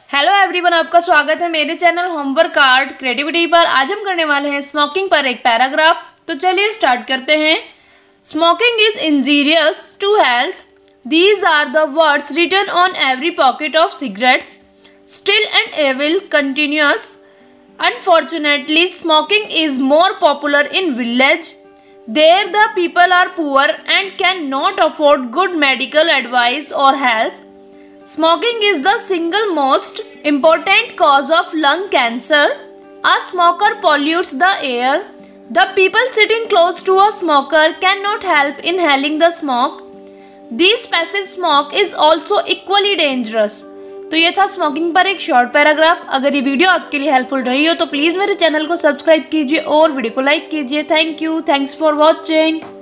Hello everyone, आपका स्वागत है मेरे चैनल होमवर्क कार्ड क्रिएटिविटी पर। आज हम करने वाले हैं स्मोकिंग पर एक पैराग्राफ। तो चलिए स्टार्ट करते हैं। Smoking is injurious to health, these are the words written on every pocket of cigarettes, still and evil continuous. Unfortunately, smoking is more popular in village. There the people are poor and cannot afford good medical advice or help. Smoking is the single most important cause of lung cancer. A smoker pollutes the air. The people sitting close to a smoker cannot help inhaling the smoke. This passive smoke is also equally dangerous. तो ये था smoking पर एक short paragraph. अगर ये video आपके लिए helpful रही हो तो प्लीज़ मेरे चैनल को सब्सक्राइब कीजिए और वीडियो को लाइक कीजिए। Thank you, thanks for watching.